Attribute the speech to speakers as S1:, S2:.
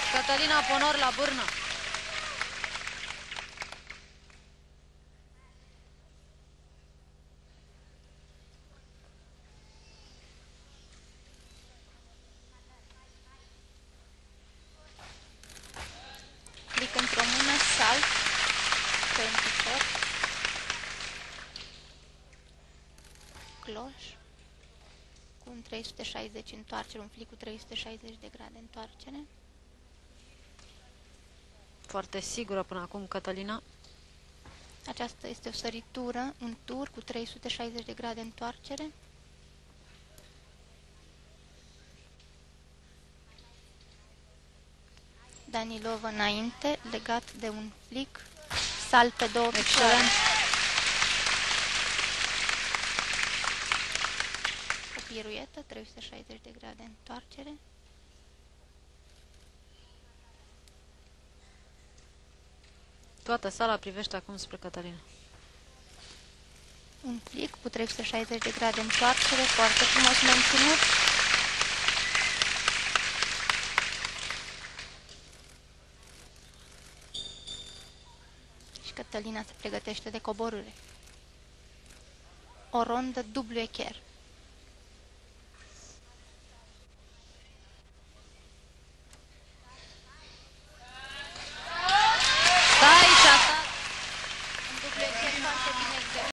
S1: Cătălina Ponor la bârnă.
S2: Clic într-o mână, salt, 24, cloș, cu un 360 întoarcere, un flic cu 360 de grade întoarcere.
S1: Foarte sigură până acum, Cătălina.
S2: Aceasta este o săritură, un tur cu 360 de grade întoarcere. Danilov înainte, legat de un flic, salt pe 2 picioare.
S1: Excelent.
S2: O piruetă, 360 de grade întoarcere.
S1: Toată sala privește acum spre Cătălina.
S2: Un flic cu 360 de grade întoarcere, foarte frumos menținut. Și Cătălina se pregătește de coborâre. O rondă dublu echer.